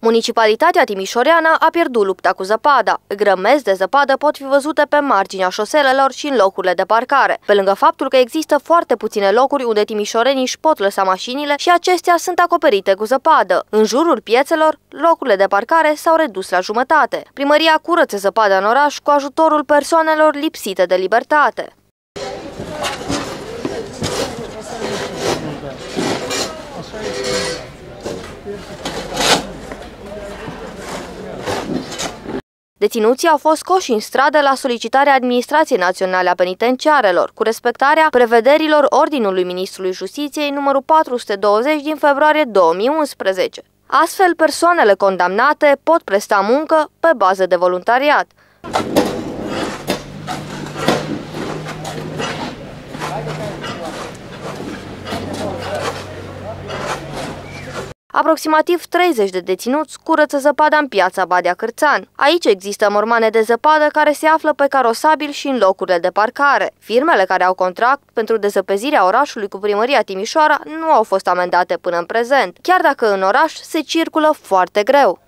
Municipalitatea timișoreană a pierdut lupta cu zăpada. Grămezi de zăpadă pot fi văzute pe marginea șoselelor și în locurile de parcare, pe lângă faptul că există foarte puține locuri unde timișorenii își pot lăsa mașinile și acestea sunt acoperite cu zăpadă. În jurul piețelor, locurile de parcare s-au redus la jumătate. Primăria curăță zăpada în oraș cu ajutorul persoanelor lipsite de libertate. Deținuții au fost scoși în stradă la solicitarea Administrației Naționale a Penitenciarelor, cu respectarea prevederilor Ordinului Ministrului Justiției numărul 420 din februarie 2011. Astfel, persoanele condamnate pot presta muncă pe bază de voluntariat. Aproximativ 30 de deținuți curăță zăpada în piața Badea Cârțan. Aici există mormane de zăpadă care se află pe carosabil și în locurile de parcare. Firmele care au contract pentru dezăpezirea orașului cu primăria Timișoara nu au fost amendate până în prezent, chiar dacă în oraș se circulă foarte greu.